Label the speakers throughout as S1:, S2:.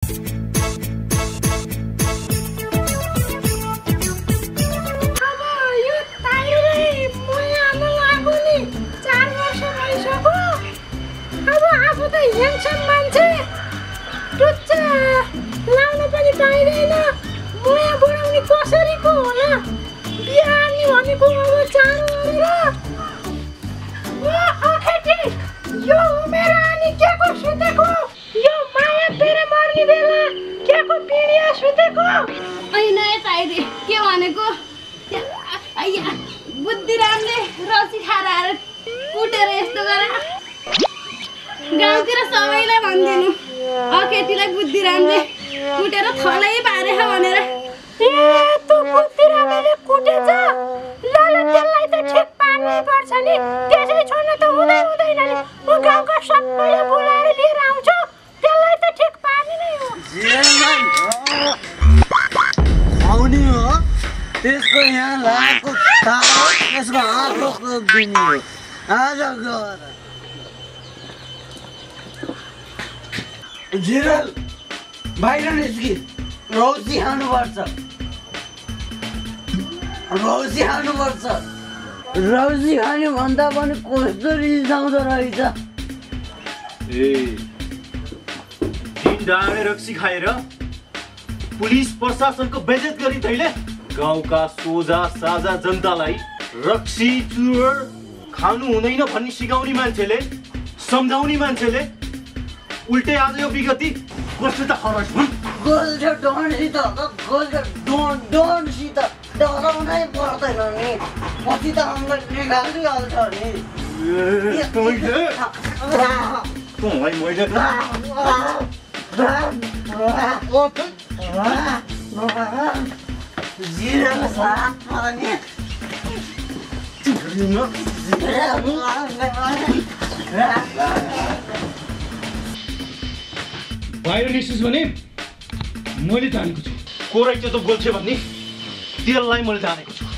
S1: रौसी खाने भन्दा पनि कस्तो रिसाउँदो रहेछ।
S2: डाँडे रक्सी खाएर पुलिस प्रशासनको बेइज्जत गरी तैले गाउँका सोझा साझा जनतालाई रक्सी चुरोट खानु हुँदैन भन्ने सिकाउने मान्छेले सम्झाउने मान्छेले उल्टे आज यो विगति कस्तो त खरच
S1: गोल्ड डोनसित डराउनै पर्दैन नि, पछि त हामीलाई निकालिहाल्छ नि।
S3: बाहिर निस्किस् भने मैले जानेको छु।
S2: को रहेछ त बोल्छ भन्ने त्यसलाई मैले जानेको छु।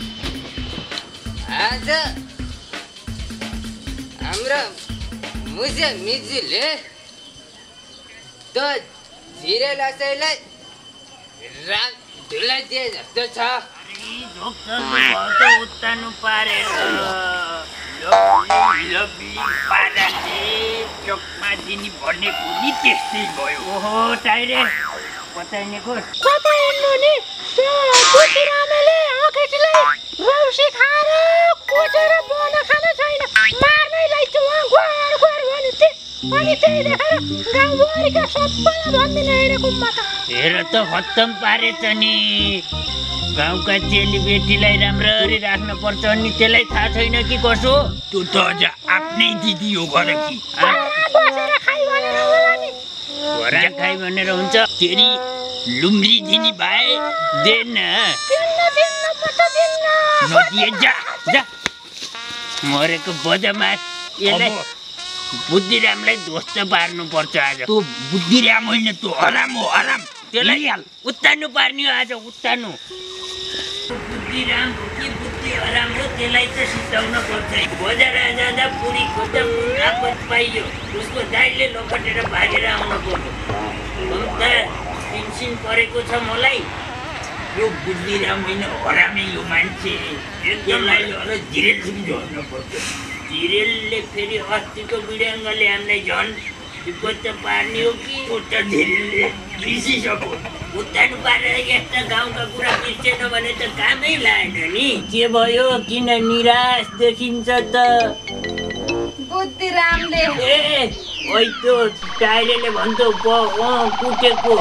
S4: आज हाम्रो मुजे मिजुले त झिरे लसैलाई राम धुलाई दिए जस्तो छ।
S5: उत्तानु पारेर चोकमा दिने भन्ने कुनी त्यस्तै भयो। ओहो टाइरे बताइनेको
S6: कता हिँड्नु नि? त्यो बुद्धिरामले अकेटीलाई रौसी खाएर कोचेर बन खान छैन, मार्नै लाइछु गोर गोर भन्यो ती। अनि त्यही देखेर गाउँभरिका सबैलाई भनिदिन हिँडेको म त।
S5: हेर त खत्तम पारेछ नि। गाउँका चेलीबेटीलाई राम्ररी राख्न पर्छ नि, त्यसलाई थाहा छैन कि कसो? त्यो त अझ आफ्नै दिदी हो गर कि
S6: बसेर खाइ भनेर होला नि।
S5: घोरा खाइ भनेर हुन्छ? तेरी लुम्री दिने भए देन नदिए जा जा। मरेको बदमास यसलाई बुद्धिरामलाई ध्वस्त पार्नु पर्छ आज। त्यो बुद्धिराम होइन, त्यो हराम हो हराम। त्यसलाई उत्तानु पार्ने हो आज, उत्तानु। बुद्धिराम के बुद्धि हराम हो त्यसलाई त सिकाउन पर्छ। बजार जाँदा पुरी खोज्दा आपत पाइयो, उसको दाइले लपटेर भागेर आउन पर्यो। टेन्सन परेको छ मलाई। यो बुद्धिराम होइन हरामै यो मान्छे। त्यसलाई झिरेल सम्झाउन पर्छ। झिरेलले फेरि अस्तिको बिडङ्गले हामीलाई झन् विपत्त पार्ने हो कि उता झिरेलले बिर्सिसक्यो। उत्तानु पारेर यस्ता गाउँका कुरा बिर्सेन भने त कामै लागेन नि। के भयो? किन निराश देखिन्छ त?
S6: बुद्धिरामले
S5: ओइ त्यो टाइरेले भन्छ कुटेको।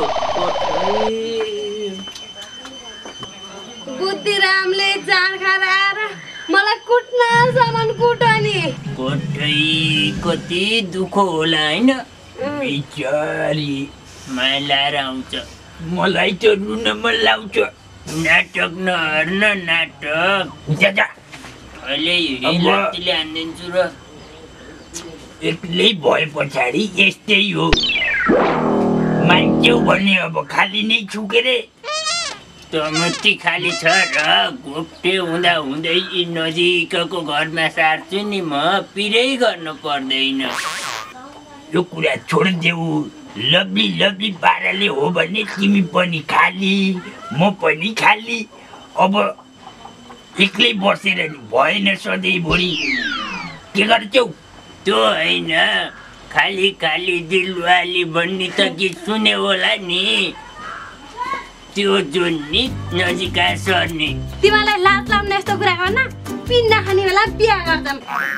S6: बुद्धिरामले जान खाएर मलाई कुट्न सामान कुटनी।
S5: कोठै कति दुःख होला हैन? बिचारी माया लाएर आउँछ, मलाई त रुन मन लाउँछ। नाटक नहर्न नाटक। जा अहिले हिँडले हानिदिन्छु र एक्लै भए पछाडि यस्तै हो मान्छे भने। अब खाली नै छु के रे? तमती खाली छ र घोप्टे हुँदा हुँदै नजिकको घरमा सार्छु नि म, पिरै गर्नु पर्दैन। यो कुरा छोडिदेऊ। लभली लभली पाराले हो भने तिमी पनि खाली म पनि खाली अब एक्लै बसेर नि भएन सधैँभरि के गर्छौ त्यो होइन खाली खाली दिलवाली भन्ने त गीत सुने होला नि त्यो जुन नि नजिका सर्ने
S6: तिमीलाई लाज लाग्ने यस्तो कुरा गर्न पिण्ड खाने बेला बिहा गर्छन्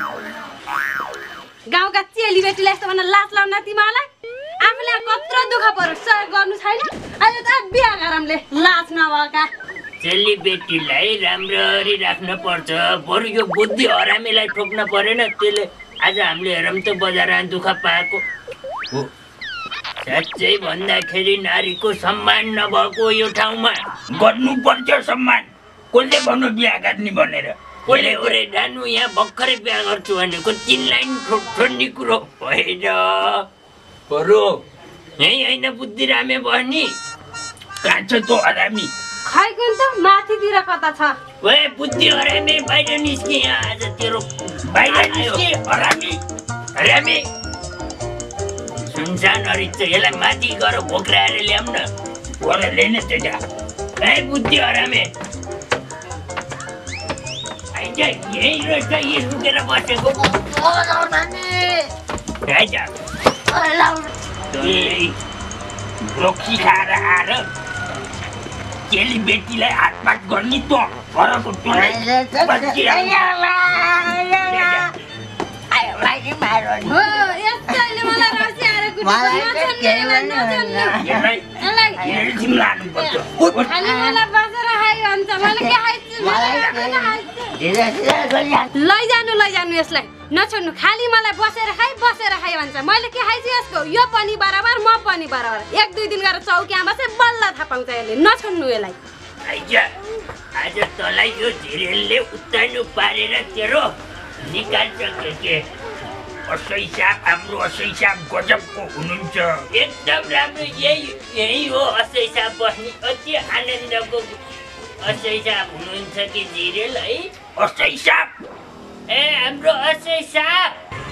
S6: गाउँका चेलीबेटीलाई यस्तो भन्न लाज लाग्न तिमीलाई आफूले कत्रो दुःख पर्यो सहयोग गर्नु छैन अहिले त बिहा गरमले लाज नभएका
S5: चेलीबेटीलाई राम्ररी राख्न पर्छ बरु यो बुद्धि हरामीलाई ठोक्न परेन त्यसले आज हामीले हेरौँ त बजारमा दुःख पाएको हो साँच्चै भन्दाखेरि नारीको सम्मान नभएको यो ठाउँमा गर्नुपर्छ सम्मान कसले भन्नु बिहा गर्ने भनेर कसले ओरे जानु यहाँ भर्खरै बिहा गर्छु भनेको 3 लाइन छोड्ने कुरो होइन बरु यही होइन बुद्धि रामे बहनी कहाँ छ तँ हरामी
S6: खै कुन त माथितिर कता छ
S5: ओए बुद्धि हरामी बाहिर निस्के यहाँ आज तेरो बाहिर निस्के हरामी हरामी सुनसान हरिच यसलाई माथि गएर भोक्राएर ल्याउँ न गएर ल्याउन त्यहाँ ए बुद्धि हरामी आइज यही रहेछ यही लुकेर बसेको आइज रक्सी खाएर आएर चेलीबेटीलाई हातपात गर्ने त घरको
S6: लैजानु यसलाई नछोड्नु खाली मलाई बसेर खाइ भन्छ मैले के खाइछु यसको यो पनि बराबर म पनि बराबर 1-2 दिन गरेर चौकीमा बसे बल्ल थाहा पाउँछ यसले नछोड्नु यसलाई
S5: आज तँलाई यो झिरेलले उत्तानो पारेर तेरो निकाल्छ के असै साप हाम्रो असै साप गजबको हुनुहुन्छ एकदम राम्रो यही हो असै साप बस्ने अति आनन्दको असै साप हुनुहुन्छ कि झिरेल है असै साप ए हाम्रो असै साप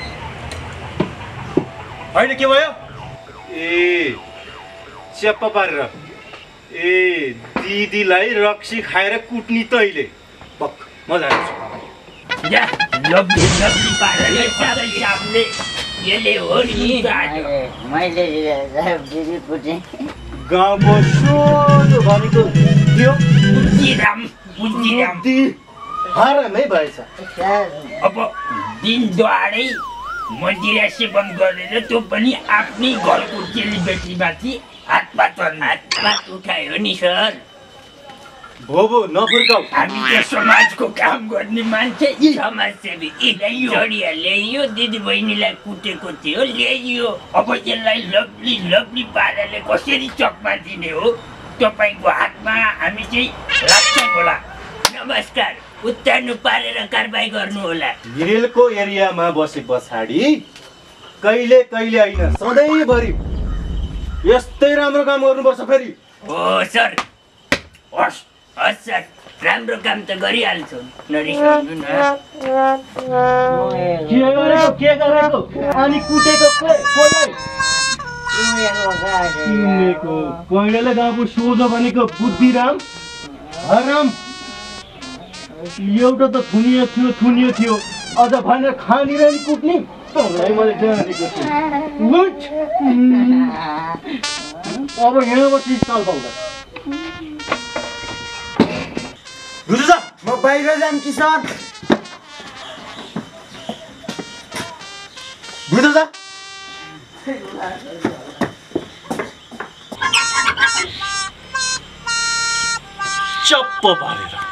S2: होइन के भयो ए च्याप्पा पारेर ए दिदीलाई रक्सी खाएर कुट्नी तैले पक म जान्छु
S5: या लब्ली पारेर सापले यसले हो नि
S1: मैले दिदी कुटे
S2: गाउँको सोझो भनेको थियो
S5: बुद्धिराम
S2: हरामै भएछ
S5: अब दिन दहाडै मदिरा सेवन गरेर त्यो पनि आफ्नै घरको चेलीबेटीमाथि हातपात उठायो नि सर
S2: भोबो नफुर्काऊ
S5: हामी त समाजको काम गर्ने मान्छे समाजसेवी छोरीहरूले यो दिदी बहिनीलाई कुटेको थियो ल्याइयो अब यसलाई लभली पाराले कसरी चकमा दिने हो तपाईँको हातमा हामी चाहिँ लाग्छ होला नमस्कार उत्तानो पारेर कारबाही गर्नु होला
S2: हिरेलको एरियामा बसे पछाडि कहिले होइन सधैँभरि यस्तै राम्रो काम गर्नुपर्छ फेरि
S5: हो सर हस् सर राम्रो काम त गरिहाल्छु नरिसाउनु न
S2: के गरेको अनि कुटेको कसलाई पहिलाले गाउँको सोझो भनेको बुद्धिराम हराम एउटा त थुनियो थियो अझ भनेर खानी र नि कुट्ने तँलाई मैले जानेको छु अब यहाँबाट चाल पाउँदा बुझ्छ
S1: म बाहिर जाम कि सर
S2: बुझ्छ चप्प पारेर